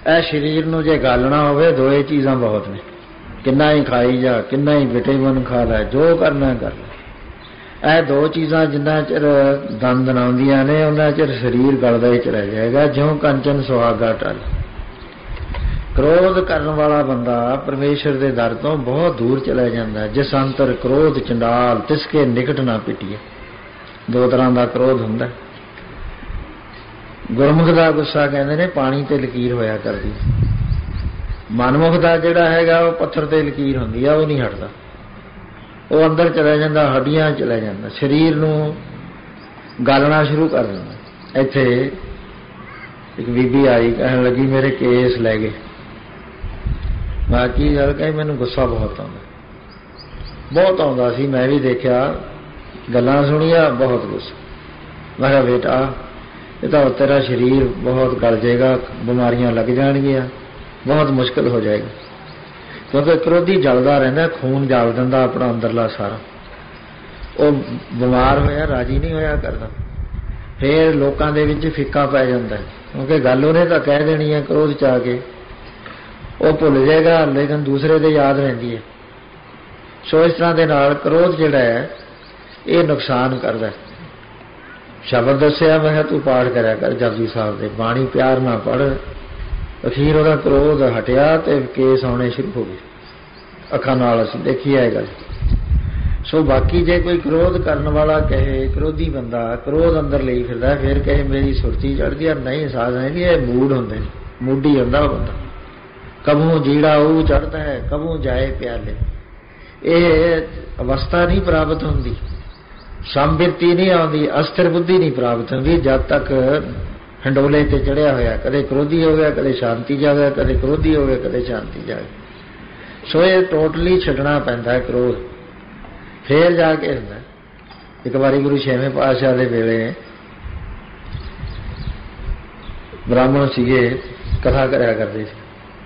ਇਹ ਸਰੀਰ ਨੂੰ ਜੇ ਗਾਲਣਾ ਹੋਵੇ ਦੋਏ ਚੀਜ਼ਾਂ ਬਹੁਤ ਨੇ, ਕਿੰਨਾ ਹੀ ਖਾਈ ਜਾ, ਕਿੰਨਾ ਹੀ ਵਿਟਾਮਿਨ ਖਾ ਲੈ, ਜੋ ਕਰਨਾ ਕਰ ਲੈ। ਇਹ ਦੋ ਚੀਜ਼ਾਂ ਜਿੰਨਾ ਚਿਰ ਦੰਦਨਾਉਂਦੀਆਂ ਨੇ ਉਹਨਾਂ ਚਿਰ ਸਰੀਰ ਗਲਦਾ ਹੀ ਚਲਾ ਜਾਏਗਾ, ਜਿਉਂ ਕੰਚਨ ਸੁਹਾਗਾ ਟਲ। ਕ੍ਰੋਧ ਕਰਨ ਵਾਲਾ ਬੰਦਾ ਪਰਮੇਸ਼ਰ ਦੇ ਦਰ ਤੋਂ ਬਹੁਤ ਦੂਰ ਚਲਾ ਜਾਂਦਾ। ਜਿਸ ਅੰਤਰ ਕ੍ਰੋਧ ਚੰਡਾਲ ਤਿਸਕੇ ਨਿਕਟ ਨਾ ਪਿਟੀਏ। ਦੋ ਤਰ੍ਹਾਂ ਦਾ ਕ੍ਰੋਧ ਹੁੰਦਾ। ਗੁਰਮੁਖ ਦਾ ਗੁੱਸਾ ਕਹਿੰਦੇ ਨੇ ਪਾਣੀ ਤੇ ਲਕੀਰ ਹੋਇਆ ਕਰਦੀ, ਮਨਮੁਖ ਦਾ ਜਿਹੜਾ ਹੈਗਾ ਉਹ ਪੱਥਰ ਤੇ ਲਕੀਰ ਹੁੰਦੀ ਆ, ਉਹ ਨਹੀਂ ਹਟਦਾ, ਉਹ ਅੰਦਰ ਚਲਾ ਜਾਂਦਾ, ਹੱਡੀਆਂ ਚਲਾ ਜਾਂਦਾ, ਸਰੀਰ ਨੂੰ ਗਾਲਣਾ ਸ਼ੁਰੂ ਕਰ ਦਿੰਦਾ। ਇੱਥੇ ਇੱਕ ਬੀਬੀ ਆਈ, ਕਹਿਣ ਲੱਗੀ ਮੇਰੇ ਕੇਸ ਲੈ ਗਏ। ਮੈਂ ਕੀ ਗੱਲ ਕਹੀ, ਮੈਨੂੰ ਗੁੱਸਾ ਬਹੁਤ ਆਉਂਦਾ, ਬਹੁਤ ਆਉਂਦਾ ਸੀ, ਮੈਂ ਵੀ ਦੇਖਿਆ, ਗੱਲਾਂ ਸੁਣੀਆਂ, ਬਹੁਤ ਗੁੱਸਾ। ਮੈਂ ਕਿਹਾ ਬੇਟਾ ਇਹ ਤਾਂ ਤੇਰਾ ਸਰੀਰ ਬਹੁਤ ਗਲ ਜਾਏਗਾ, ਬਿਮਾਰੀਆਂ ਲੱਗ ਜਾਣਗੀਆਂ, ਬਹੁਤ ਮੁਸ਼ਕਿਲ ਹੋ ਜਾਏਗਾ। ਕਿਉਂਕਿ ਕ੍ਰੋਧੀ ਜਲਦਾ ਰਹਿੰਦਾ, ਖੂਨ ਜਲ ਦਿੰਦਾ ਆਪਣਾ ਅੰਦਰਲਾ ਸਾਰਾ। ਉਹ ਬਿਮਾਰ ਹੋਇਆ ਰਾਜੀ ਨਹੀਂ ਹੋਇਆ ਕਰਦਾ, ਫਿਰ ਲੋਕਾਂ ਦੇ ਵਿੱਚ ਫਿੱਕਾ ਪੈ ਜਾਂਦਾ, ਕਿਉਂਕਿ ਗੱਲ ਉਹਨੇ ਤਾਂ ਕਹਿ ਦੇਣੀ ਹੈ ਕ੍ਰੋਧ ਚ ਆ ਕੇ, ਉਹ ਭੁੱਲ ਜਾਏਗਾ, ਲੇਕਿਨ ਦੂਸਰੇ ਦੇ ਯਾਦ ਰਹਿੰਦੀ ਹੈ। ਸੋ ਇਸ ਤਰ੍ਹਾਂ ਦੇ ਨਾਲ ਕ੍ਰੋਧ ਜਿਹੜਾ ਹੈ ਇਹ ਨੁਕਸਾਨ ਕਰਦਾ। ਸ਼ਬਦ ਦੱਸਿਆ, ਮੈਂ ਕਿਹਾ ਤੂੰ ਪਾਠ ਕਰਿਆ ਕਰ ਜਪਜੀ ਸਾਹਿਬ ਦੇ, ਬਾਣੀ ਪਿਆਰ ਨਾਲ ਪੜ੍ਹ। ਅਖੀਰ ਉਹਦਾ ਕ੍ਰੋਧ ਹਟਿਆ ਤੇ ਕੇਸ ਆਉਣੇ ਸ਼ੁਰੂ ਹੋ ਗਏ, ਅੱਖਾਂ ਨਾਲ ਅਸੀਂ ਦੇਖੀ ਇਹ ਗੱਲ। ਸੋ ਬਾਕੀ ਜੇ ਕੋਈ ਕ੍ਰੋਧ ਕਰਨ ਵਾਲਾ ਕਹੇ, ਕ੍ਰੋਧੀ ਬੰਦਾ ਕ੍ਰੋਧ ਅੰਦਰ ਲਈ ਫਿਰਦਾ, ਫਿਰ ਕਹੇ ਮੇਰੀ ਸੁਰਤੀ ਚੜ੍ਹਦੀ ਆ, ਨਹੀਂ ਸਾਧ ਨਹੀਂ, ਇਹ ਮੂਡ ਹੁੰਦੇ ਨੇ, ਮੂਡੀ ਹੁੰਦਾ ਉਹ ਬੰਦਾ। ਕਬੂ ਜੀੜਾ ਉਹ ਚੜ੍ਹਦਾ ਹੈ, ਕਬੂ ਜਾਏ ਪਿਆਲੇ। ਇਹ ਅਵਸਥਾ ਨਹੀਂ ਪ੍ਰਾਪਤ ਹੁੰਦੀ, ਸੰਬਿਰਤੀ ਨਹੀਂ ਆਉਂਦੀ, ਅਸਥਿਰ ਬੁੱਧੀ ਨਹੀਂ ਪ੍ਰਾਪਤ ਹੁੰਦੀ ਜਦ ਤੱਕ ਹੰਡੋਲੇ ਤੇ ਚੜਿਆ ਹੋਇਆ, ਕਦੇ ਕ੍ਰੋਧੀ ਹੋ ਗਿਆ, ਕਦੇ ਸ਼ਾਂਤੀ ਜਾ ਗਿਆ, ਕਦੇ ਕ੍ਰੋਧੀ ਹੋ ਗਿਆ, ਕਦੇ ਸ਼ਾਂਤੀ ਜਾ ਗਿਆ। ਸੋ ਇਹ ਟੋਟਲੀ ਛੱਡਣਾ ਪੈਂਦਾ ਹੈ ਕ੍ਰੋਧ, ਫੇਰ ਜਾ ਕੇ ਹੁੰਦਾ। ਇੱਕ ਵਾਰੀ ਗੁਰੂ ਛੇਵੇਂ ਪਾਤਸ਼ਾਹ ਦੇ ਵੇਲੇ ਬ੍ਰਾਹਮਣ ਸੀਗੇ, ਕਥਾ ਕਰਿਆ ਕਰਦੇ ਸੀ,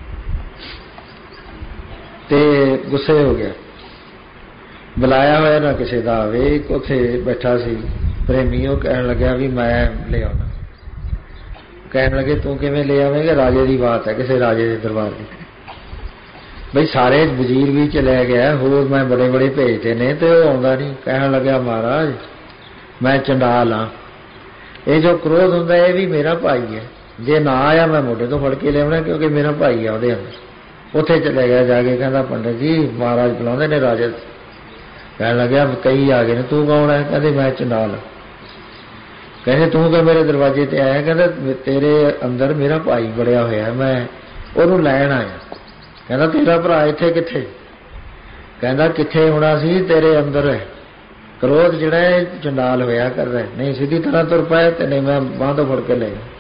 ਤੇ ਗੁੱਸੇ ਹੋ ਗਿਆ, ਬੁਲਾਇਆ ਹੋਇਆ ਨਾ ਕਿਸੇ ਦਾ ਆਵੇ। ਇੱਕ ਉੱਥੇ ਬੈਠਾ ਸੀ ਪ੍ਰੇਮੀ, ਉਹ ਕਹਿਣ ਲੱਗਿਆ ਵੀ ਮੈਂ ਲੈ ਆਉਣਾ। ਕਹਿਣ ਲੱਗੇ ਤੂੰ ਕਿਵੇਂ ਲੈ ਆਵੇਂਗਾ, ਰਾਜੇ ਦੀ ਬਾਤ ਹੈ, ਕਿਸੇ ਰਾਜੇ ਦੇ ਦਰਬਾਰ ਦੀ। ਬਈ ਸਾਰੇ ਵਜ਼ੀਰ ਵੀ ਚਲੇ ਗਿਆ, ਹੋਰ ਮੈਂ ਬੜੇ ਬੜੇ ਭੇਜਦੇ ਨੇ ਤੇ ਉਹ ਆਉਂਦਾ ਨਹੀਂ। ਕਹਿਣ ਲੱਗਿਆ ਮਹਾਰਾਜ ਮੈਂ ਚੰਡਾਲ ਹਾਂ, ਇਹ ਜੋ ਕ੍ਰੋਧ ਹੁੰਦਾ ਇਹ ਵੀ ਮੇਰਾ ਭਾਈ ਹੈ, ਜੇ ਨਾ ਆਇਆ ਮੈਂ ਮੋਢੇ ਤੋਂ ਫੜ ਕੇ ਲਿਆਉਣਾ, ਕਿਉਂਕਿ ਮੇਰਾ ਭਾਈ ਆ ਉਹਦੇ ਅੰਦਰ। ਉੱਥੇ ਚਲੇ ਗਿਆ ਜਾ ਕੇ, ਕਹਿੰਦਾ ਪੰਡਤ ਜੀ ਮਹਾਰਾਜ ਬੁਲਾਉਂਦੇ ਨੇ ਰਾਜੇ। ਕਹਿਣ ਲੱਗਿਆ ਕਈ ਆ ਗਏ ਨੇ, ਤੂੰ ਕੌਣ ਹੈ? ਕਹਿੰਦੇ ਮੈਂ ਚੰਡਾਲ। ਕਹਿੰਦੇ ਤੂੰ ਕਿ ਮੇਰੇ ਦਰਵਾਜ਼ੇ ਤੇ ਆਇਆ? ਕਹਿੰਦਾ ਤੇਰੇ ਅੰਦਰ ਮੇਰਾ ਭਾਈ ਬੜਿਆ ਹੋਇਆ, ਮੈਂ ਉਹਨੂੰ ਲੈਣ ਆਇਆ। ਕਹਿੰਦਾ ਤੇਰਾ ਭਰਾ ਇੱਥੇ ਕਿੱਥੇ? ਕਹਿੰਦਾ ਕਿੱਥੇ ਹੋਣਾ ਸੀ, ਤੇਰੇ ਅੰਦਰ ਹੈ। ਕ੍ਰੋਧ ਜਿਹੜਾ ਹੈ ਚੰਡਾਲ ਹੋਇਆ ਕਰਦਾ, ਨਹੀਂ ਸਿੱਧੀ ਤਰ੍ਹਾਂ ਤੁਰ ਪਾਇਆ ਤੇ ਨਹੀਂ ਮੈਂ ਬਾਂਹ ਤੋਂ ਫੜ ਕੇ ਲੈ ਗਿਆ।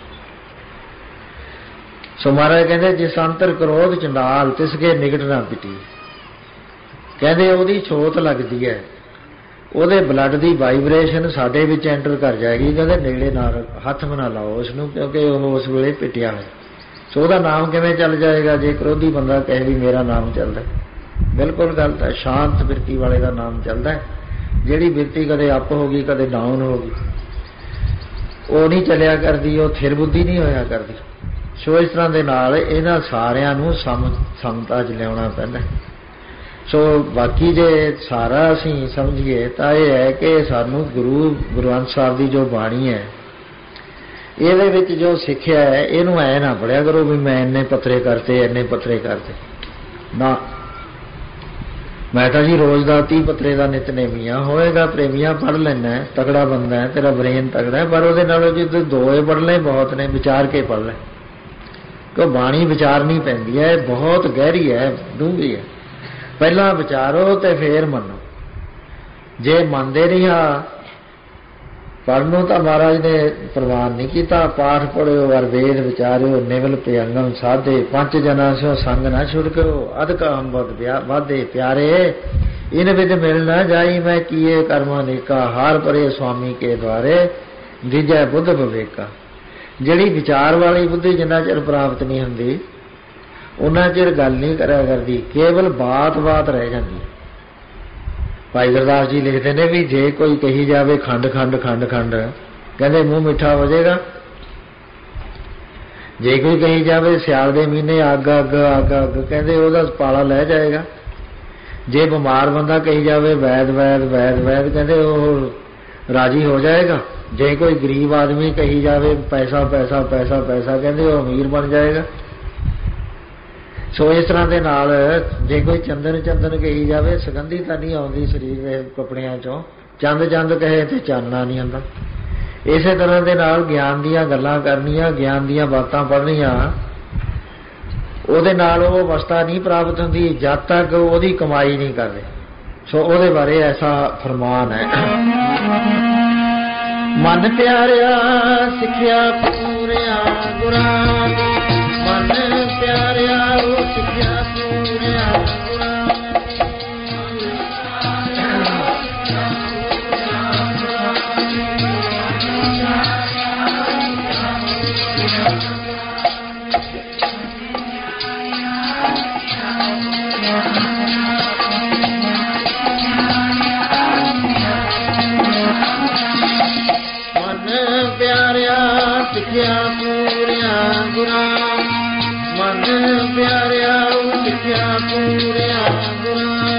ਸੋ ਮਹਾਰਾਜ ਕਹਿੰਦੇ ਜਿਸ ਅੰਤਰ ਕ੍ਰੋਧ ਚੰਡਾਲ ਤਿਸਕੇ ਨਿਕਟ ਨਾ ਪਿਟੀ। ਕਹਿੰਦੇ ਉਹਦੀ ਛੋਤ ਲੱਗਦੀ ਹੈ, ਉਹਦੇ ਬਲੱਡ ਦੀ ਵਾਈਬ੍ਰੇਸ਼ਨ ਸਾਡੇ ਵਿੱਚ ਐਂਟਰ ਕਰ ਜਾਏਗੀ। ਕਹਿੰਦੇ ਨੇੜੇ ਨਾਲ ਹੱਥ ਬਣਾ ਲਾਓ ਉਸ ਨੂੰ, ਕਿਉਂਕਿ ਉਹ ਉਸ ਵੇਲੇ ਪਿੱਟਿਆ ਹੋਇਆ। ਸੋ ਉਹਦਾ ਨਾਮ ਕਿਵੇਂ ਚੱਲ ਜਾਏਗਾ ਜੇ ਕ੍ਰੋਧੀ ਬੰਦਾ ਕਹੇ ਵੀ ਮੇਰਾ ਨਾਮ ਚੱਲਦਾ? ਬਿਲਕੁਲ ਗਲਤ ਹੈ। ਸ਼ਾਂਤ ਬਿਰਤੀ ਵਾਲੇ ਦਾ ਨਾਮ ਚੱਲਦਾ ਹੈ। ਜਿਹੜੀ ਬਿਰਤੀ ਕਦੇ ਅਪ ਹੋ ਗਈ ਕਦੇ ਡਾਊਨ ਹੋ ਗਈ, ਉਹ ਨਹੀਂ ਚੱਲਿਆ ਕਰਦੀ, ਉਹ ਥਿਰ ਬੁੱਧੀ ਨਹੀਂ ਹੋਇਆ ਕਰਦੀ। ਸੋ ਇਸ ਤਰ੍ਹਾਂ ਦੇ ਨਾਲ ਇਹਨਾਂ ਸਾਰਿਆਂ ਨੂੰ ਸਮਤਾ 'ਚ ਲਿਆਉਣਾ ਪੈਂਦਾ। ਸੋ ਬਾਕੀ ਜੇ ਸਾਰਾ ਅਸੀਂ ਸਮਝੀਏ ਤਾਂ ਇਹ ਹੈ ਕਿ ਸਾਨੂੰ ਗੁਰੂ ਗ੍ਰੰਥ ਸਾਹਿਬ ਦੀ ਜੋ ਬਾਣੀ ਹੈ ਇਹਦੇ ਵਿੱਚ ਜੋ ਸਿੱਖਿਆ ਹੈ ਇਹਨੂੰ ਐ ਨਾ ਪੜਿਆ ਕਰੋ ਵੀ ਮੈਂ ਇੰਨੇ ਪੱਤਰੇ ਕਰਤੇ ਇੰਨੇ ਪੱਤਰੇ ਕਰਤੇ ਨਾ। ਮੈਂ ਤਾਂ ਜੀ ਰੋਜ਼ ਦਾ 30 ਪੱਤਰੇ ਦਾ ਨਿਤਨੇਮੀਆਂ ਹੋਏਗਾ। ਪ੍ਰੇਮੀਆਂ ਪੜ੍ਹ ਲੈਣਾ, ਤਕੜਾ ਬੰਦਾ ਹੈ, ਤੇਰਾ ਬ੍ਰੇਨ ਤਕੜਾ ਹੈ, ਪਰ ਉਹਦੇ ਨਾਲੋਂ ਜੇ ਦੋਏ ਪੜ੍ਹ ਲੈ ਬਹੁਤ ਨੇ, ਵਿਚਾਰ ਕੇ ਪੜ੍ਹ ਲੈ। ਕਿਉਂ ਬਾਣੀ ਵਿਚਾਰਨੀ ਪੈਂਦੀ ਹੈ, ਬਹੁਤ ਗਹਿਰੀ ਹੈ, ਡੂੰਘੀ ਹੈ। ਪਹਿਲਾਂ ਵਿਚਾਰੋ ਤੇ ਫੇਰ ਮੰਨੋ। ਜੇ ਮੰਨਦੇ ਨਹੀਂ ਆ ਪੜ੍ਹਨੋਂ ਤਾਂ ਮਹਾਰਾਜ ਨੇ ਪ੍ਰਵਾਨ ਨਹੀਂ ਕੀਤਾ। ਪਾਠ ਪੜ੍ਹਿਓ ਅਰ ਵੇਦ ਵਿਚਾਰਿਓ, ਨਿਵਲ ਪਿਅੰਗਮ ਸਾਧੇ, ਪੰਜ ਜਨਾਂ ਸਿਓ ਸੰਗ ਨਾ ਛੁਡਕਿਓ, ਅਧਿਕ ਅੰਬਦ ਵਾਧੇ ਪਿਆਰੇ, ਇਨ ਵਿਦ ਮਿਲ ਨਾ ਜਾਈ ਮੈਂ ਕੀਏ ਕਰਮਾਂ ਨੇਕਾ, ਹਾਰ ਪਰੇ ਸੁਆਮੀ ਕੇ ਦੁਆਰੇ ਦੀਜੈ ਬੁੱਧ ਵਿਵੇਕਾ। ਜਿਹੜੀ ਵਿਚਾਰ ਵਾਲੀ ਬੁੱਧੀ ਜਿੰਨਾ ਚਿਰ ਪ੍ਰਾਪਤ ਨਹੀਂ ਹੁੰਦੀ ਉਹਨਾਂ ਚਿਰ ਗੱਲ ਨਹੀਂ ਕਰਿਆ ਕਰਦੀ, ਕੇਵਲ ਬਾਤ ਰਹਿ ਜਾਂਦੀ। ਭਾਈ ਗੁਰਦਾਸ ਜੀ ਲਿਖਦੇ ਨੇ ਵੀ ਜੇ ਕੋਈ ਕਹੀ ਜਾਵੇ ਖੰਡ ਖੰਡ ਖੰਡ ਖੰਡ, ਕਹਿੰਦੇ ਮੂੰਹ ਮਿੱਠਾ ਹੋ ਜਾਏਗਾ। जे कोई कही जाए सियाल के महीने अग अग अग अग कहते वह पाला लै जाएगा। जे बीमार बंदा कही जाए वैद वैद वैद वैद कहते वो राजी हो जाएगा। जे कोई गरीब आदमी कही जाए पैसा पैसा पैसा पैसा कहते वो अमीर बन जाएगा। सो इस तरह के नाल जे कोई चंदन चंदन कही जाए सुगंधी तो नहीं आती शरीर के कपड़िया चों, चंद चंद कहे तो चानना नहीं आता। इस तरह के नाल ज्ञान दीयां गल्लां करनियां, ज्ञान दीयां बातां पढ़नियां, ਉਹਦੇ ਨਾਲ ਉਹ ਅਵਸਥਾ नहीं प्राप्त होती जब तक ਉਹਦੀ कमाई नहीं करते। सो ਉਹਦੇ बारे ऐसा फरमान है। मन प्यारिया सिखिया पूरिया गुरां दी, मन प्यारिया सिखिया पूरिया गुरां सिखिया पूरिया गुरां, मन प्यारिया सिखिया पूरिया गुरां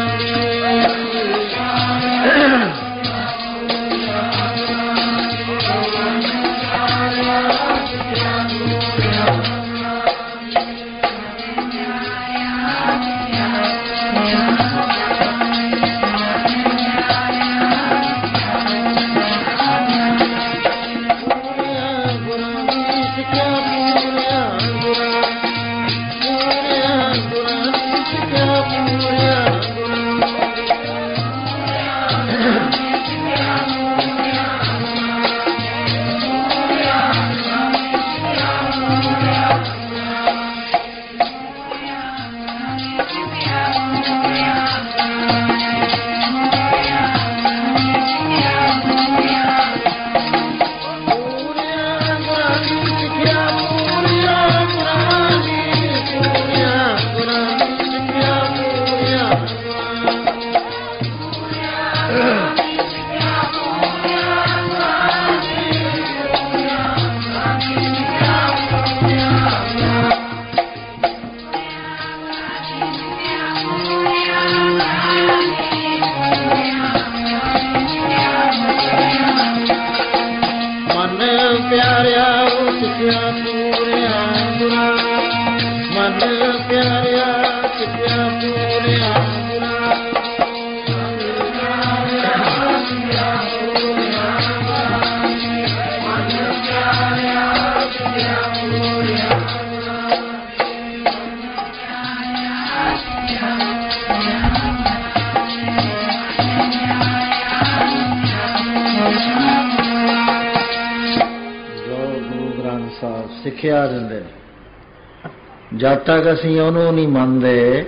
सिक्ख्या दिंदे ने। जब तक असीं उहनूं नहीं मनदे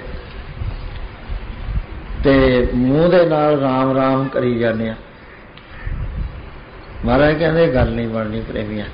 ते मूँह दे नाल राम राम करी जाने आ। महाराज कहंदे गल नहीं बननी प्रेमिया,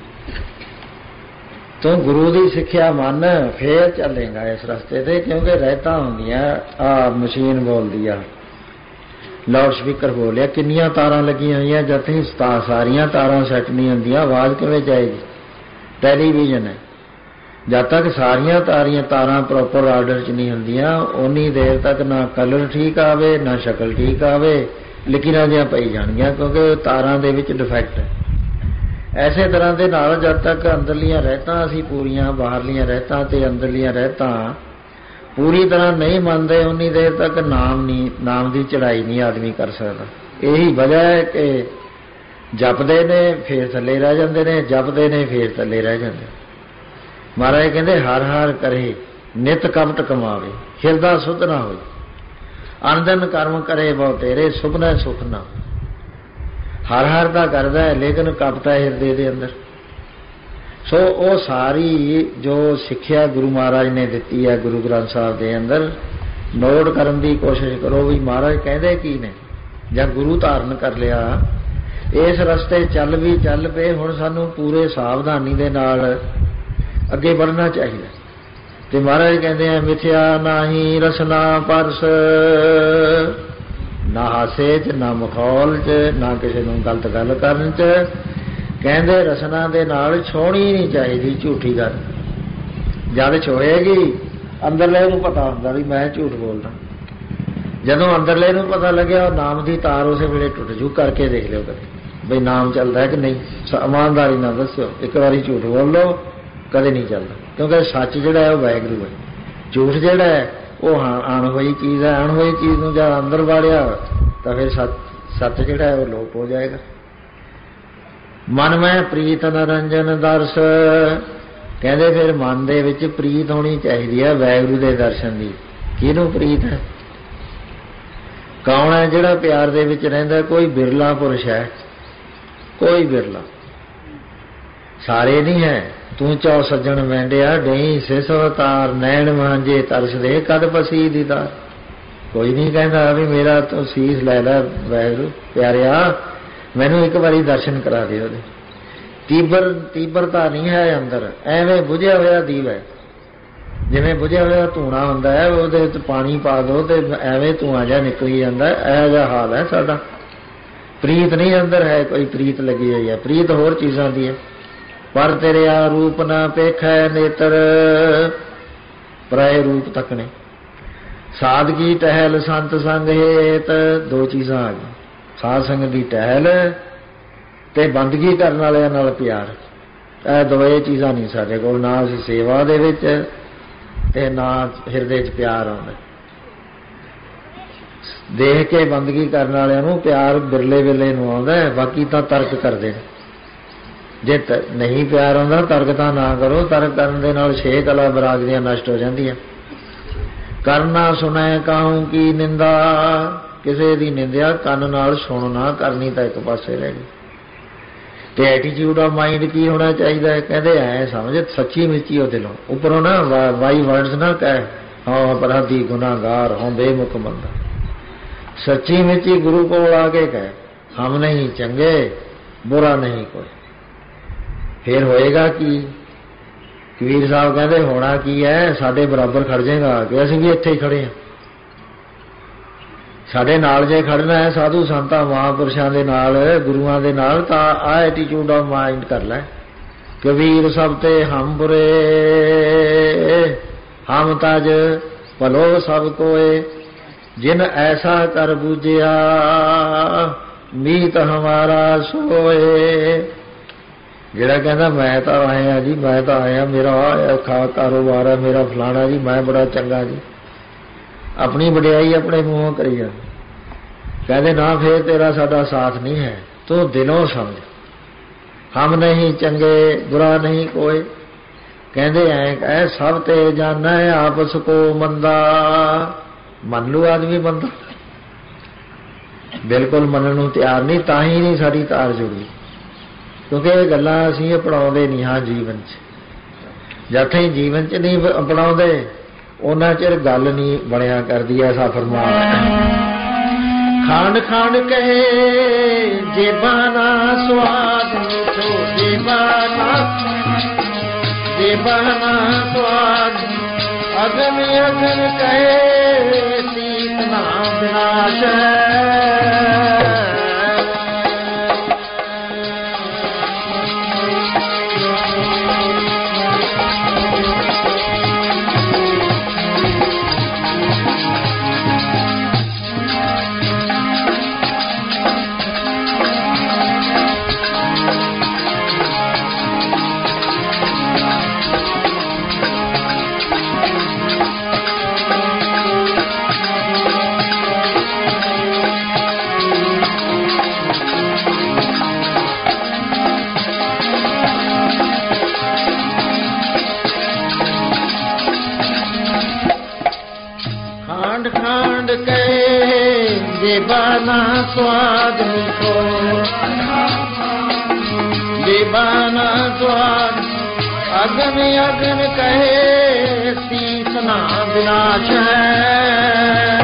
तू गुरु की सिक्ख्या मन फिर चलेगा इस रस्ते ते, क्योंकि रहता होंदियां आ मशीन बोलदी आ, लाउड स्पीकर बोलिया, किन्नियां तारां लगियां होईयां, जद तक सारियां तारां सैट नहीं होंदियां आवाज़ किवें जाएगी। टैलीविजन है, जब तक सारियां तारां प्रॉपर आर्डर च नहीं होंदियां उन्नी देर तक ना कलर ठीक आवे ना शक्ल ठीक आवे, लकीरां जिहां पई जाणगियां, क्योंकि तारां दे विच डिफैक्ट है। ऐसे तरह के नाल जब तक अंदरलियां रहतां असीं पूरियां, बाहरलियां रहतां ते अंदरलियां रहतां पूरी तरह नहीं मनते, उन्नी देर तक नाम की चढ़ाई नहीं आदमी कर सकता। यही वजह है कि जपदे ने फिर थले रह जाते ने, जपदे ने फिर थले रह जाते। महाराज कहते हर हर करे नित कपट कमावे, हिरदा सुध ना हो, अनदन कर्म करे बहु तेरे, सुभना सुख ना। हर हर का करदा है लेकिन कपट है हिरदे दे अंदर। सो वो सारी जो सिक्ख्या गुरु महाराज ने दिती है गुरु ग्रंथ साहब के अंदर नोट करने की कोशिश करो भी महाराज कहते की ने, जब गुरु धारण कर लिया इस रस्ते चल भी चल पे, हुण सानू पूरे सावधानी दे नाल अगे बढ़ना चाहिए। ते महाराज कहते हैं मिथ्या नाही रसना परस, ना हासे च ना मखौल च ना किसी नूं गलत गल करन च, कहते रसना दे नाल छोड़ी नहीं चाहिए झूठी गल। जद छोएगी अंदरले नूं पता हुंदा भी मैं झूठ बोलदा। जदों अंदरले नूं पता लग्या नाम की तार उस वेले टुट जू। करके देख लियो कदे बई नाम चलता है कि नहीं। ईमानदारी ना दस्यो, एक बारी झूठ बोल लो कदे नहीं चलता, क्योंकि सच जिहड़ा है वह वाहिगुरू है। झूठ जिहड़ा है वह अणहोई चीज़ है। अणहोई चीज़ नूं जद अंदर वाड़िया तो फिर सच जिहड़ा है वह लोप हो जाएगा। मन में प्रीत नरंजन दर्श, कहते फिर मन दे विच प्रीत होनी चाहिए है वाहिगुरू दे दर्शन की। किहनूं प्रीत है? कौन है जिहड़ा प्यार दे विच रहिंदा? कोई बिरला पुरुष है, कोई बिरला, सारे नहीं है। तू चौ सज्जन वैंडिया डही सिस अवतार, नैण मांझे तरस दे कद पसी दीदार। कोई नहीं कहता भी मेरा तो सीस लै लै वाहिगुरू प्यारिया, मैनू एक बारी दर्शन करा दे। तीव्रता नहीं है अंदर, एवें बुझिया होया दीप है। जिवें बुझिया होया धूना हुंदा है, उहदे च पानी पा दो तो एवें धुआं जिहा निकली जांदा है। इहो जिहा हाल है साडा। प्रीत नहीं अंदर है, कोई प्रीत लगी हुई है। प्रीत होर चीज़ां दी है। पर तेरिया रूप ना पेखै नेत्र, पराए रूप तकने। सादगी टहल संत संग हेत, दो चीज़ां आ गई। साध संग की टहल ते बंदगी करन वालियां नाल प्यार। ਇਹ दोवे चीज़ां नहीं साडे कोल, ना असीं सेवा दे विच ते ना हिरदे च प्यार आउंदा। देख के बंदगी करने वालियां नूं प्यार बिरले वेले नूं आउंदा है, बाकी तां तर्क करदे ने। जे नहीं प्यार आउंदा तर्क तां ना करो। तर्क करन दे नाल 6 कला बराग दियां नष्ट हो जांदियां। करना सुनै काहूं की निंदा, किसी दी निंदिया कन नाल सुनना करनी तां एक पासे रह गई। तो एटीट्यूड ऑफ माइंड की होना चाहिए? कहते ऐ समझ सच्ची मिची हो दिलों, उपरों ना वाई वर्ड्स ना कह हाँ अपराधी गुनाहगार हों बेमुख बंदा। सच्ची मिची गुरु को आके कह हम नहीं चंगे बुरा नहीं कोई। फिर होएगा कि कबीर साहब कहते होना की है, साडे बराबर खड़ जाएगा कि असीं भी इत्थे ही खड़े हैं। साडे नाल जे खड़ना है साधु संतां महापुरुषां दे नाल, गुरुआं दे नाल, तां आ एटीट्यूड ऑफ माइंड कर लै। कबीर सब ते हम बुरे, हम तज भलो सब कोय, जिन ऐसा कर बूझिया मीत हमारा सोए। जिहड़ा कहंदा मैं तां आया जी, मैं तां आया, मेरा खा कारोबार है, मेरा फलाना जी, मैं बड़ा चंगा जी, अपनी वडियाई अपने मूँहों करी जा। कहते ना फिर तेरा साडा साथ नहीं है। तो दिलों समझ हम नहीं चंगे बुरा नहीं कोई। कहते ऐ सब ते जाना है आपस को मंदा। मन लू आदमी बंदा, बिल्कुल मनन नूं तैयार नहीं, तां ही नहीं साडी तार जुड़ी। क्योंकि ये गल्लां असीं अपनाउंदे नहीं हाँ जीवन च। जद ताईं जीवन च नहीं अपनाउंदे उन्ना चिर गल नहीं बनिया करदी। ऐसा फरमान खांड खांड कहे जेबाना स्वाद मिठो, जेबाना स्वाद अगन अगन कहे सीतना विनाश है। बेबाना स्वाद मिठो, बेबाना स्वाद अगन अगन कहे सीसना विनाश है।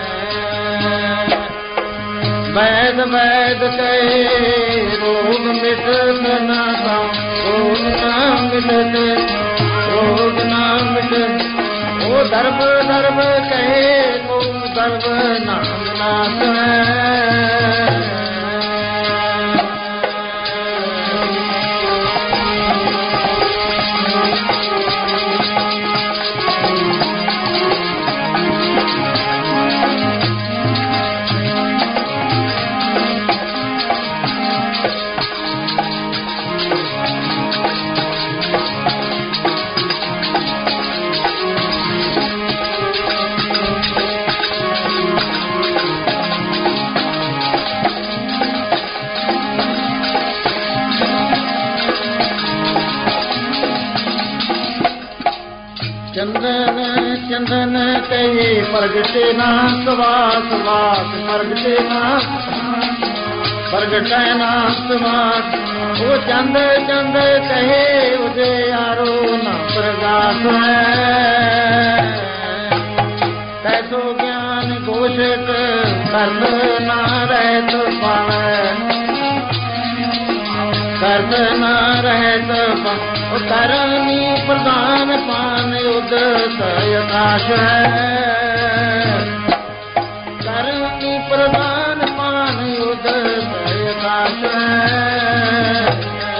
वैद वैद कहे रोग मिट न रोग न मिटते, रोग न मिटे। ओ दर्भ दर्भ कहे तो दर्भ नाम नाथ है। चंदन चंदन कहे प्रगटे ना सवास वास प्रगटे ना प्रगटे ना सवास वो चंद चंद कहे उदे यारो ना प्रकाश है तैसो ज्ञान घोषित कर्म ना रहत पावे कर्म ना रहत करनी प्रधान पान उदत आकाश है करनी प्रधान पान उदत आकाश है।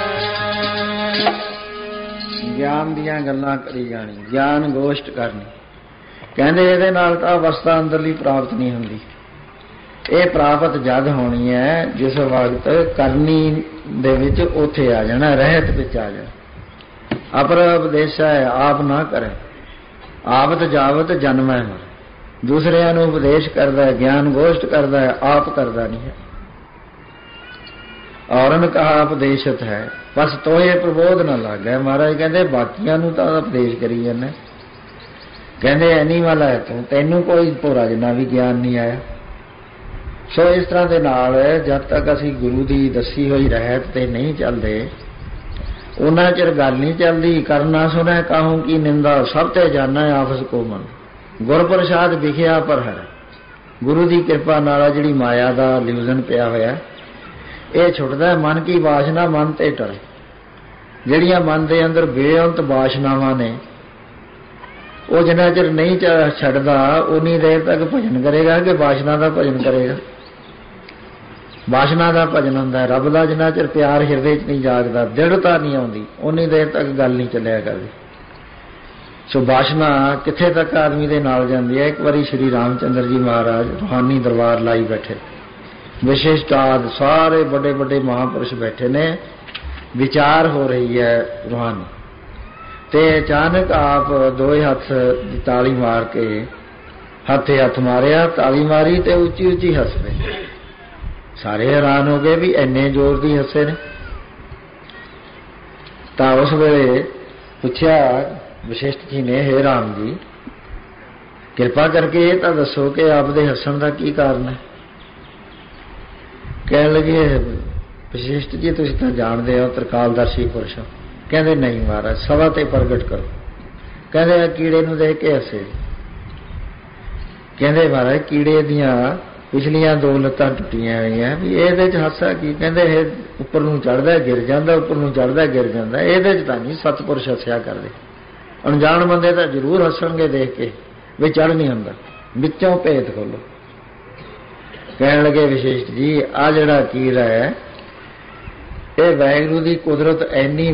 ਗਿਆਨ ਦੀਆਂ ਗੱਲਾਂ ਕਰੀ ਜਾਣੀ ਗਿਆਨ ਗੋਸ਼ਟ ਕਰਨੀ ਕਹਿੰਦੇ ਇਹਦੇ ਨਾਲ ਤਾਂ ਅਵਸਥਾ ਅੰਦਰਲੀ ਪ੍ਰਾਪਤ ਨਹੀਂ ਹੁੰਦੀ। ਇਹ ਪ੍ਰਾਪਤ ਜਦ ਹੋਣੀ ਹੈ ਜਿਸ ਵਕਤ ਕਰਨੀ ਦੇ ਵਿੱਚ ਉੱਥੇ ਆ ਜਾਣਾ ਰਹਿਤ ਵਿੱਚ ਆ ਜਾਣਾ। ਅਪਰ ਉਪਦੇਸ਼ ਹੈ ਆਪ ਨਾ ਕਰੇ ਆਵਤ ਜਾਵਤ ਜਨਮੈ ਮਰ ਦੂਸਰਿਆਂ ਨੂੰ ਉਪਦੇਸ਼ ਕਰਦਾ ਹੈ ਗਿਆਨ ਗੋਸ਼ਟ ਕਰਦਾ ਹੈ ਆਪ ਕਰਦਾ ਨਹੀਂ ਹੈ। ਔਰਨ ਕਹਾ ਉਪਦੇਸ਼ਤ ਹੈ ਬਸ ਤੋਏ ਪ੍ਰਬੋਧ ਨਾ ਲੱਗਾ। ਮਹਾਰਾਜ ਕਹਿੰਦੇ ਬਾਕੀਆਂ ਨੂੰ ਤਾਂ ਉਪਦੇਸ਼ ਕਰੀ ਜਾਂਦਾ ਕਹਿੰਦੇ ਐਨੀ ਵਾਲਾ ਹੈ ਤੂੰ ਤੈਨੂੰ ਕੋਈ ਭੋਰਾ ਜਿੰਨਾ ਵੀ ਗਿਆਨ ਨਹੀਂ ਆਇਆ। ਸੋ ਇਸ ਤਰ੍ਹਾਂ ਦੇ ਨਾਲ ਜਦ ਤੱਕ ਅਸੀਂ ਗੁਰੂ ਦੀ ਦੱਸੀ ਹੋਈ ਰਹਿਤ ਤੇ ਨਹੀਂ ਚੱਲਦੇ ਉਹਨਾਂ ਚਿਰ ਗੱਲ ਨਹੀਂ ਚੱਲਦੀ। ਕਰਨਾ ਸੁਣੈ ਕਾਹੂ ਕੀ ਨਿੰਦਾ ਸਭ ਤੇ ਜਾਣਾ ਆਪਸ ਕੋ ਮਨ ਗੁਰ ਪ੍ਰਸਾਦ ਵਿਖਿਆ ਪਰ ਹੈ। ਗੁਰੂ ਦੀ ਕਿਰਪਾ ਨਾਲ ਜਿਹੜੀ ਮਾਇਆ ਦਾ ਇਲੂਜ਼ਨ ਪਿਆ ਹੋਇਆ ਇਹ ਛੁੱਟਦਾ। ਮਨ ਕੀ ਵਾਸ਼ਨਾ ਮਨ ਤੇ ਟਰੇ ਜਿਹੜੀਆਂ ਮਨ ਦੇ ਅੰਦਰ ਬੇਅੰਤ ਵਾਸ਼ਨਾਵਾਂ ਨੇ ਉਹ ਜਿੰਨਾ ਚਿਰ ਨਹੀਂ ਛੱਡਦਾ ਉਨੀ ਦੇਰ ਤੱਕ ਭਜਨ ਕਰੇਗਾ ਕਿ ਵਾਸ਼ਨਾ ਦਾ ਭਜਨ ਕਰੇਗਾ। ਵਾਸ਼ਨਾ ਦਾ ਭਜਨ ਹੁੰਦਾ ਰੱਬ ਦਾ ਜਿੰਨਾ ਚਿਰ ਪਿਆਰ ਹਿਰਦੇ 'ਚ ਨਹੀਂ ਜਾਗਦਾ ਦ੍ਰਿੜਤਾ ਨਹੀਂ ਆਉਂਦੀ ਉਨੀ ਦੇਰ ਤੱਕ ਗੱਲ ਨਹੀਂ ਚੱਲਿਆ ਕਰਦੀ। ਸੋ ਵਾਸ਼ਨਾ ਕਿੱਥੇ ਤੱਕ ਆਦਮੀ ਦੇ ਨਾਲ ਜਾਂਦੀ ਹੈ। ਇੱਕ ਵਾਰੀ ਸ਼੍ਰੀ ਰਾਮ ਚੰਦਰ ਜੀ ਮਹਾਰਾਜ ਰੂਹਾਨੀ ਦਰਬਾਰ ਲਾਈ ਬੈਠੇ ਵਿਸ਼ਿਸ਼ਟਾਦ ਸਾਰੇ ਵੱਡੇ ਵੱਡੇ ਮਹਾਂਪੁਰਸ਼ ਬੈਠੇ ਨੇ ਵਿਚਾਰ ਹੋ ਰਹੀ ਹੈ ਰੂਹਾਨੀ ਤੇ ਅਚਾਨਕ ਆਪ ਦੋਏ ਹੱਥ ਦੀ ਤਾਲੀ ਮਾਰ ਕੇ ਹੱਥੇ ਹੱਥ ਮਾਰਿਆ ਤਾਲੀ ਮਾਰੀ ਤੇ ਉੱਚੀ ਉੱਚੀ ਹੱਸ ਪਏ। ਸਾਰੇ ਹੈਰਾਨ ਹੋ ਗਏ ਵੀ ਇੰਨੇ ਜ਼ੋਰ ਦੀ ਹੱਸੇ ਨੇ। ਤਾਂ ਉਸ ਵੇਲੇ ਪੁੱਛਿਆ ਵਸ਼ਿਸ਼ਟ ਜੀ ਨੇ ਹੇ ਰਾਮ ਜੀ ਕਿਰਪਾ ਕਰਕੇ ਇਹ ਤਾਂ ਦੱਸੋ ਕਿ ਆਪ ਦੇ ਹੱਸਣ ਦਾ ਕੀ ਕਾਰਨ ਹੈ। ਕਹਿਣ ਲੱਗੇ ਵਸ਼ਿਸ਼ਟ ਜੀ ਤੁਸੀਂ ਤਾਂ ਜਾਣਦੇ ਹੋ ਤ੍ਰਿਕਾਲਦਰਸ਼ੀ ਪੁਰਸ਼ ਹੋ। ਕਹਿੰਦੇ ਨਹੀਂ ਮਹਾਰਾਜ ਸਭਾ ਤੇ ਪ੍ਰਗਟ ਕਰੋ। ਕਹਿੰਦੇ ਕੀੜੇ ਨੂੰ ਦੇਖ ਕੇ ਹੱਸੇ। ਕਹਿੰਦੇ ਮਹਾਰਾਜ ਕੀੜੇ ਦੀਆਂ ਪਿਛਲੀਆਂ ਦੋ ਲੱਤਾਂ ਟੁੱਟੀਆਂ ਹੋਈਆਂ ਵੀ ਇਹਦੇ 'ਚ ਹਾਸਾ ਕੀ। ਕਹਿੰਦੇ ਇਹ ਉੱਪਰ ਨੂੰ ਚੜ੍ਹਦਾ ਗਿਰ ਜਾਂਦਾ ਉੱਪਰ ਨੂੰ ਚੜ੍ਹਦਾ ਗਿਰ ਜਾਂਦਾ ਇਹਦੇ 'ਚ ਤਾਂ ਨਹੀਂ ਸਤਿਪੁਰਸ਼ ਹੱਸਿਆ ਕਰਦੇ। ਅਣਜਾਣ ਬੰਦੇ ਤਾਂ ਜ਼ਰੂਰ ਹੱਸਣਗੇ ਦੇਖ ਕੇ ਵੀ ਚੜ੍ਹ ਨਹੀਂ ਹੁੰਦਾ ਵਿੱਚੋਂ ਭੇਤ ਖੋਲੋ। ਕਹਿਣ ਲੱਗੇ ਵਿਸ਼ੇਸ਼ਟ ਜੀ ਆਹ ਜਿਹੜਾ ਕੀੜ ਹੈ ਇਹ ਵਾਹਿਗੁਰੂ ਦੀ ਕੁਦਰਤ ਇੰਨੀ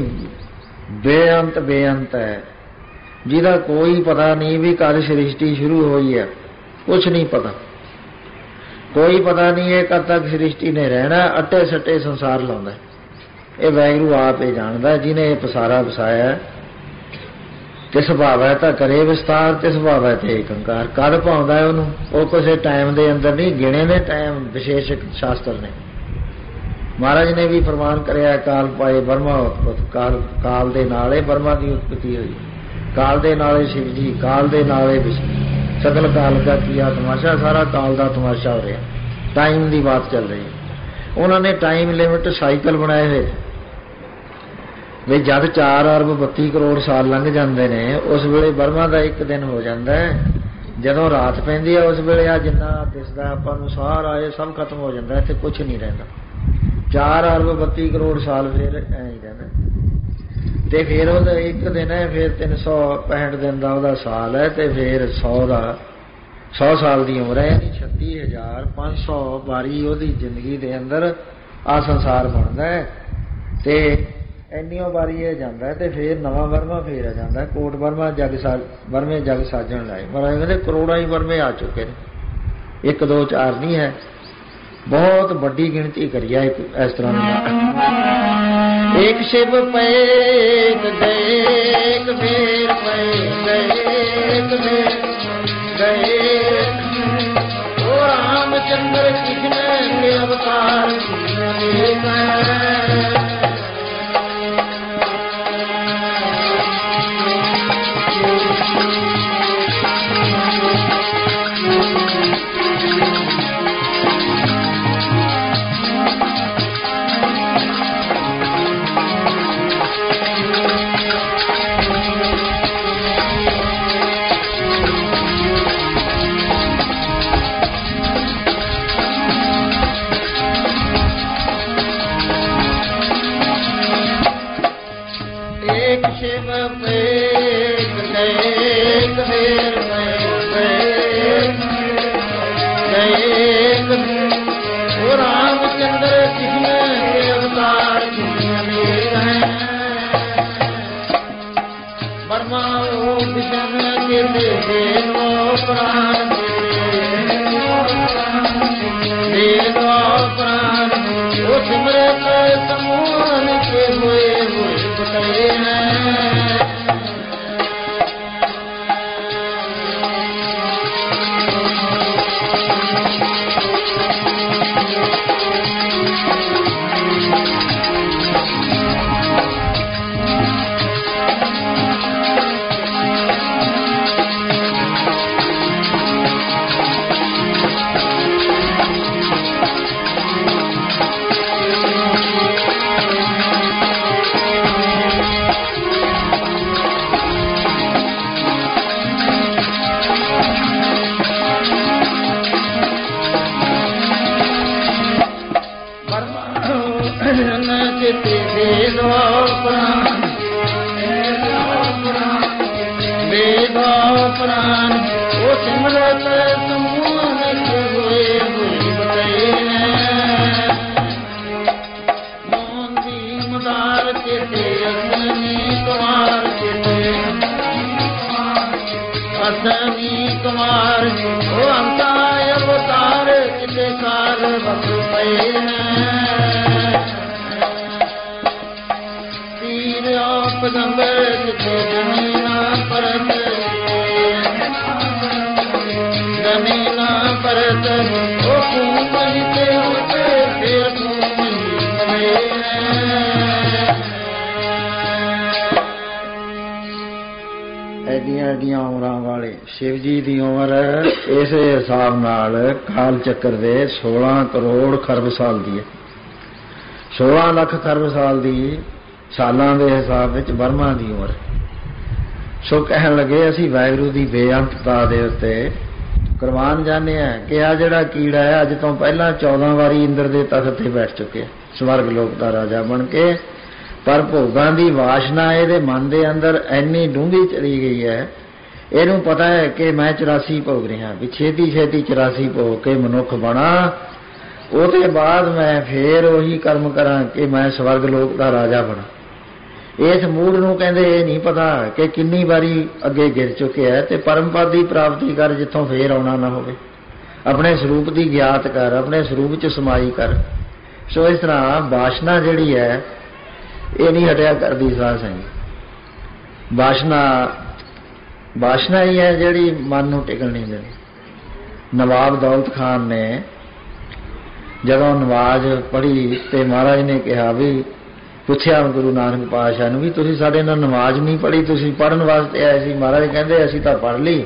ਬੇਅੰਤ ਹੈ ਜਿਹਦਾ ਕੋਈ ਪਤਾ ਨਹੀਂ ਵੀ ਕਦ ਸ੍ਰਿਸ਼ਟੀ ਸ਼ੁਰੂ ਹੋਈ ਹੈ। ਕੁਛ ਨਹੀਂ ਪਤਾ ਕੋਈ ਪਤਾ ਨਹੀਂ ਇਹ ਕਦ ਤੱਕ ਸ੍ਰਿਸ਼ਟੀ ਨੇ ਰਹਿਣਾ। ਅੱਟੇ ਸੱਟੇ ਸੰਸਾਰ ਲਾਉਂਦਾ ਇਹ ਵਾਹਿਗੁਰੂ ਆਪ ਹੀ ਜਾਣਦਾ ਜਿਹਨੇ ਇਹ ਪਸਾਰਾ ਵਸਾਇਆ। ਤੇ ਸੁਭਾਵ ਹੈ ਤਾਂ ਕਰੇ ਵਿਸਤਾਰ ਤੇ ਸੁਭਾਵ ਹੈ ਤੇ ਏਕੰਕਾਰ ਕਦ ਪਾਉਂਦਾ ਹੈ ਉਹਨੂੰ ਉਹ ਕਿਸੇ ਟਾਈਮ ਦੇ ਅੰਦਰ ਨਹੀਂ ਗਿਣੇ ਨੇ ਟਾਈਮ ਵਿਸ਼ੇਸ਼ਕ ਸ਼ਾਸਤਰ ਨੇ। ਮਹਾਰਾਜ ਨੇ ਵੀ ਫਰਮਾਨ ਕਰਿਆ ਕਾਲ ਪਾਏ ਬਰਮਾ ਕਾਲ ਦੇ ਨਾਲੇ ਬਰਮਾ ਦੀ ਉਤਪਤੀ ਹੋਈ ਕਾਲ ਦੇ ਨਾਲੇ ਸ਼ਿਵ ਜੀ ਕਾਲ ਦੇ ਨਾਲੇ ਵਿਸ਼ਨੂੰ ਸਗਲ ਕਾਲ ਦਾ ਕੀਆ ਤਮਾਸ਼ਾ ਸਾਰਾ ਕਾਲ ਦਾ ਤਮਾਸ਼ਾ ਹੋ ਰਿਹਾ। ਟਾਈਮ ਦੀ ਬਾਤ ਚੱਲ ਰਹੀ ਹੈ। ਉਹਨਾਂ ਨੇ ਟਾਈਮ ਲਿਮਿਟ ਸਾਈਕਲ ਬਣਾਏ ਹੋਏ ਵੀ ਜਦ 4 ਅਰਬ 32 ਕਰੋੜ ਸਾਲ ਲੰਘ ਜਾਂਦੇ ਨੇ ਉਸ ਵੇਲੇ ਬਰਮਾ ਦਾ ਇੱਕ ਦਿਨ ਹੋ ਜਾਂਦਾ ਹੈ। ਜਦੋਂ ਰਾਤ ਪੈਂਦੀ ਹੈ ਉਸ ਵੇਲੇ ਆ ਜਿੰਨਾ ਦਿਸਦਾ ਆਪਾਂ ਨੂੰ ਸਾਰਾ ਇਹ ਸਭ ਖਤਮ ਹੋ ਜਾਂਦਾ ਇੱਥੇ ਕੁਛ ਨਹੀਂ ਰਹਿੰਦਾ। 4 ਅਰਬ 32 ਕਰੋੜ ਸਾਲ ਫਿਰ ਐਂ ਹੀ ਰਹਿੰਦਾ ਤੇ ਫਿਰ ਉਹਦਾ ਇੱਕ ਦਿਨ ਹੈ ਫਿਰ 365 ਦਿਨ ਦਾ ਉਹਦਾ ਸਾਲ ਹੈ ਤੇ ਫਿਰ 100 ਸਾਲ ਦੀ ਉਮਰ ਹੈ ਯਾਨੀ 36,500 ਵਾਰੀ ਉਹਦੀ ਜ਼ਿੰਦਗੀ ਦੇ ਅੰਦਰ ਆ ਸੰਸਾਰ ਬਣਦਾ ਹੈ ਤੇ ਇੰਨੀਆਂ ਵਾਰੀ ਇਹ ਜਾਂਦਾ ਤੇ ਫਿਰ ਨਵਾਂ ਬਰਮਾ ਫੇਰ ਆ ਜਾਂਦਾ ਕੋਟ ਬਰਮਾ ਬਰਮੇ ਜਗ ਸਾਜਣ ਲਾਏ। ਮਹਾਰਾਜ ਕਹਿੰਦੇ ਕਰੋੜਾਂ ਹੀ ਬਰਮੇ ਆ ਚੁੱਕੇ ਨੇ 1 2 4 ਨਹੀਂ ਹੈ ਬਹੁਤ ਵੱਡੀ ਗਿਣਤੀ ਕਰੀ ਹੈ ਇਸ ਤਰ੍ਹਾਂ ਦੀ। ਇੱਕ ਸ਼ਿਵ ਪਏ ਇੱਕ ਗਏ ਇੱਕ ਫੇਰ ਪਏ ਗਏ ਇੱਕ ਫੇਰ ਗਏ ਉਹ ਰਾਮਚੰਦਰ ਕ੍ਰਿਸ਼ਨ ਕੇ ਅਵਤਾਰ कबीर वो रामचंद्र जिसमें के अवतार अनेक हैं वर्मा वो विषम के देवो प्राण देवो प्राण वो सिमरत समूह के हुए बताए हैं कुमार वो अंताय अवतार किते काल बस पे तीर पदंबर किते जमीना परत जमीना परत वो कुमहिते उते फिर कुमहि ਐਡੀਆਂ ਐਡੀਆਂ ਉਮਰਾਂ ਵਾਲੇ शिव जी की उम्र इस हिसाब नाल काल चक्कर दे 16 करोड़ खरब साल की है 16 लाख खरब साल की सालां दे हिसाब विच बर्मा की उम्र सो कहन लगे असीं वाहिगुरू की बेअंतता दे उत्ते कुर्बान जाने हैं कि आ जिहड़ा कीड़ा है अज तो पहला 14 वारी इंद्र के तख्त ते बैठ चुके स्वर्ग लोक का राजा बन के पर भोगां दी वासना इहदे मन दे अंदर इन्नी डूंघी चली गई है ਇਹਨੂੰ पता है कि मैं 84 भोग रहा भी छेती छेती 84 भोग के मनुख बना ਉਹਦੇ बाद मैं फिर ਉਹੀ कर्म करा कि मैं स्वर्ग लोक का राजा बना इस मूड ਨੂੰ ਕਹਿੰਦੇ ਇਹ नहीं पता कि किन्नी बारी अगे गिर चुके है ते परम पद की प्राप्ति कर जिथों फिर आना ना होवे अपने स्वरूप की ज्ञात कर अपने स्वरूप च समाई कर सो इस तरह वासना जिहड़ी है ये नहीं हटिया करदी साध संगत वासना ही है जिहड़ी मन नूं टिकण नहीं देती नवाब दौलत खान ने जदों नमाज पढ़ी तो महाराज ने कहा भी पुछया गुरु नानक पातशाह नूं भी तुसीं साडे नाल नमाज नहीं पढ़ी तुसीं पढ़न वास्ते आए सी महाराज कहंदे असीं तां पढ़ लई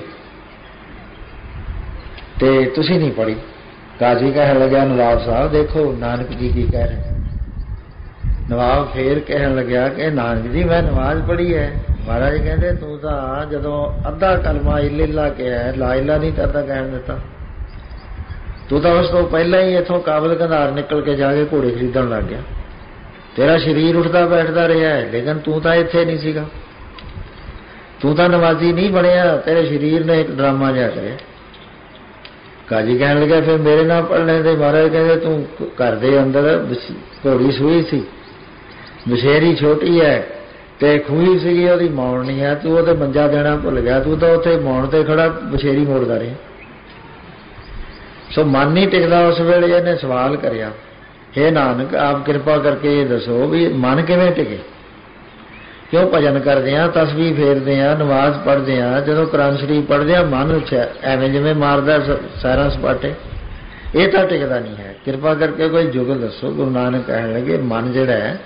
ते तुसीं नहीं पढ़ी काजी कहण लग्या नवाब साहब देखो नानक जी की कह रहे नवाब फिर कहन लग्या कि नानक जी मैं नमाज पढ़ी है महाराज कहते तू तो जदों अद्धा कलमा इला कहा ला इला नहीं करता कहन दिता तू तो उस तो पहला ही इथों काबल कंधार निकल के जाके घोड़े खरीदण लग गया तेरा शरीर उठता बैठता रहा है लेकिन तू तो इत्थे नहीं सीगा तू तो नमाजी नहीं बनया तेरे शरीर ने एक ड्रामा जिहा करिया काजी कहन लगा फिर मेरे नाल पढ़ लेंदे महाराज कहते तू घर दे अंदर घोड़ी सूई सी बछेरी छोटी है ते खूही सीगी ओहदी मौन नहीं है तू ओहते मंजा देना भुल गया तू तो उत्थे मौन ते खड़ा बछेरी मोड़दा रहा सो मन नहीं टिकदा उस वेले इहने सवाल करिया हे नानक आप कृपा करके ये दसो भी मन किवें टिके क्यों भजन करदे आ तस्बीह फेरदे आ नमाज पढ़दे आ जदों कुरान शरीफ पढ़दे आ मन एवें जिवें मारदा सैरां सपाटे ये तां टिकदा नहीं है कृपा करके कोई जुगल दसो गुरु नानक कहण लगे मन जिहड़ा है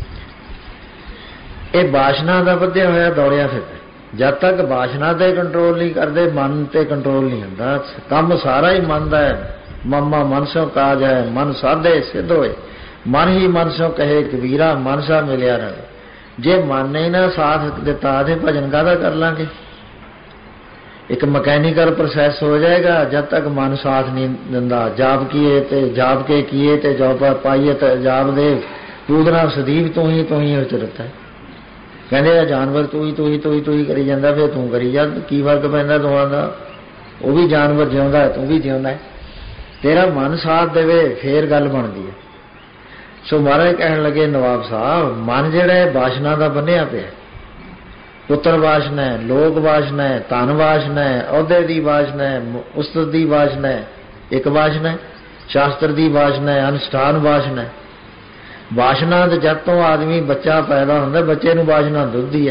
ये वासना का वधिया होया दौड़िया फिरदा जब तक वासना ते कंट्रोल नहीं करते मन ते कंट्रोल नहीं होंदा काम सारा ही मन दा है मम्मा मन सो काज है मन साधे सिद्ध होए मन ही मन सो कहे कबीरा मन सा मिलिया रहे जे मन ने ना साथ दिता तो भजन काहदा कर लांगे एक मकैनिकल प्रोसैस हो जाएगा जब तक मन साथ नहीं दिंदा जाप किए ते जाप के किए ते जॉब पाइए तो जाप दे पूतना सदीप तू ही उचरता है कहते जानवर तू ही करी जाता, फिर तू करी जा, की फर्क पैंदा दोवां दा? वो भी जानवर जिउंदा है, तू भी जिउंदा है। तेरा मन साथ देवे फिर गल बनती है। सो महाराज कहन लगे नवाब साहब, मन जिहड़ा है वासना दा बन्निया पिया। पुत्र वासना है, लोक वासना है, धन वासना है, अहुदे दी वासना है, उस्तत दी वासना है, एक वासना है, शास्त्र दी वासना है, अनुष्ठान वासना है। वासना तो जब तो आदमी बच्चा पैदा होंदा, बच्चे नूं वासना दुध दी है,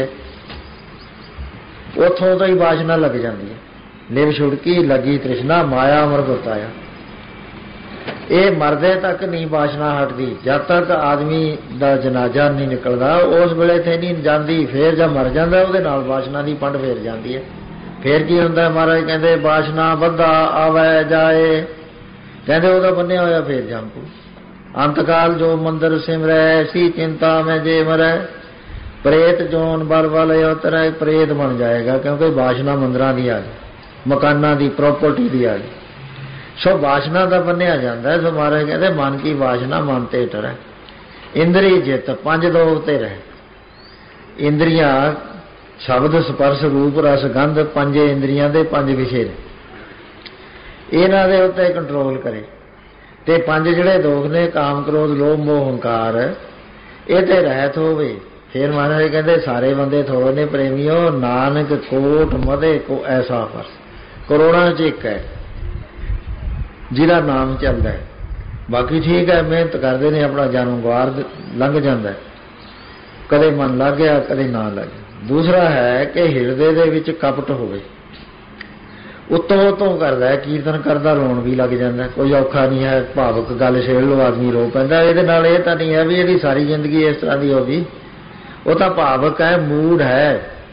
उथों तो ही वासना लग जाती है। लिव छुड़की लगी तृष्णा, माया अमर गुरताया। ये मरदे तक नहीं वासना हटती, जब तक आदमी का जनाजा नहीं निकलता उस वेले थे नहीं जाती। फिर जब मर जाता उहदे नाल वासना की पंड फेर जाती है। फिर की होंदा? महाराज कहते वासना बद्धा आवे जाए, कहते वह बन्निया होया फिर जंपू। अंतकाल जो मंदिर सिमरै, ऐसी चिंता में जे मरै, प्रेत जोन बर वाल उतरै, प्रेत बन जाएगा, क्योंकि वासना मंदिरां दी आ गई, मकाना दी, प्रॉपर्टी दी आ गई। सो वासना का बन्निया जाता है। सो महाराज कहते मन की वासना मन ते टरै, इंद्री जित पंज दोग ते रह। इंद्रियां शब्द स्पर्श रूप रस गंध, पंजे इंद्रियां दे पंज विषय ने, इन्हां दे उत्ते कंट्रोल करे। ते पंज जिहड़े दोग ने काम क्रोध लोभ मोह हंकार, ये ते रहत होवे। फिर महाराज कहते सारे बंदे थोड़े ने प्रेमियों, नानक कोट मदे को ऐसा फर्स, करोड़ां च एक है जिहदा नाम चलदा है। बाकी ठीक है, मेहनत करते हैं, अपना जन्म गवार लंघ जाता है, कदे मन लग गया कदे ना लग गया। दूसरा है कि हिरदे दे विच कपट होवे, उत्तों करदा है, कीर्तन करदा रोण भी लग जाता है। कोई औखा नहीं है, भावुक गल छेड़ लो आदमी रो पैंदा। इहदे नाल इह तां नहीं है भी इहदी सारी जिंदगी इस तरह की होगी, वो तां भावुक है, मूड है,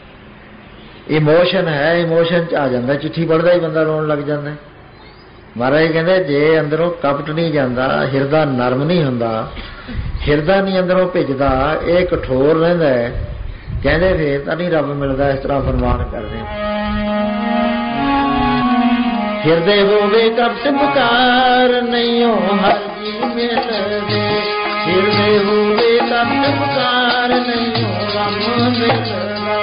इमोशन है, इमोशन च आ जाता, चिट्ठी पढ़दा ही बंदा रोण लग जाता है। महाराज कहते जे अंदरों कपट नहीं जाता, हिरदा नरम नहीं हुंदा, हिरदा नहीं अंदरों भिजदा, ये कठोर रहिंदा है, कहते फिर तां नहीं रब मिलदा। इस तरह फरमान करदे हिरदे होवे कपट मुकार, नहीं हो हर जी मिलदे। हिरदे होवे कपट मुकार, नहीं हो रब मिलदा,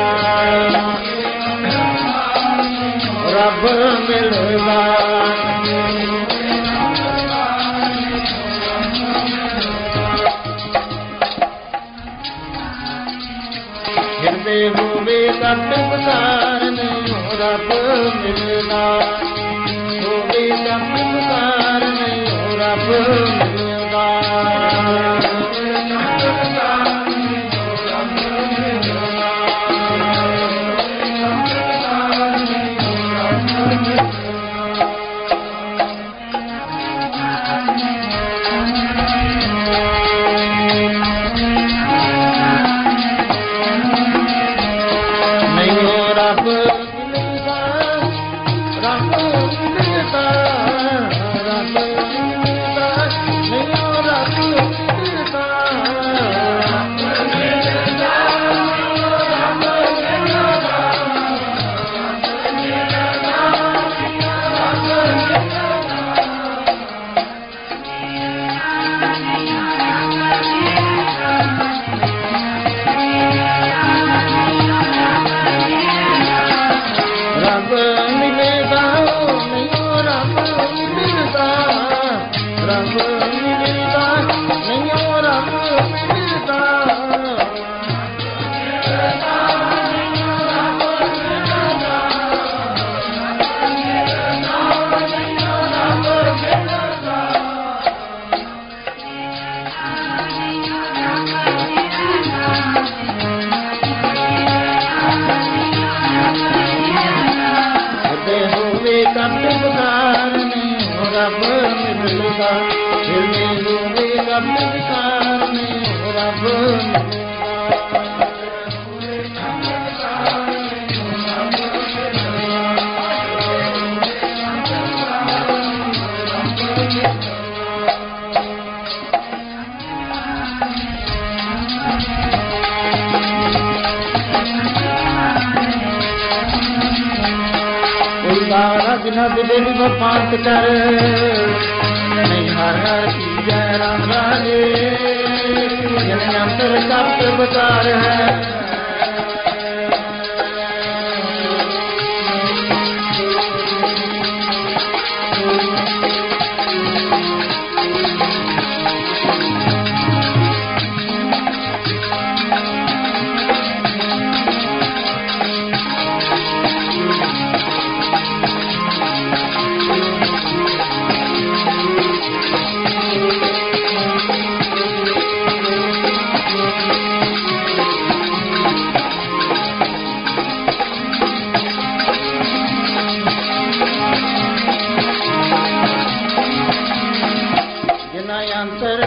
रब मिलदा। हिरदे होवे कपट मुकार, नहीं हो रब मिलदा, होवे कपट मुकार, नहीं हो रब मिलदा। पांच कर नहीं हर हर की जय राम राजे, अंतर कपट बकार है,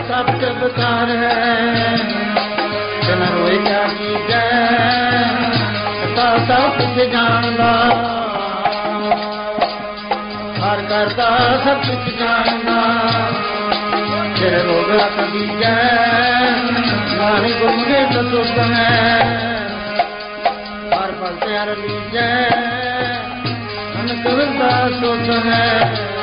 सब चमत्कार है बिन रोए क्या कीजै सब कुछ जानदा हर करता सब कुछ जानदा फिर रोगा कभी नानी गुमगे तो सुख है हर पल हर लीजै अनंत सुख है।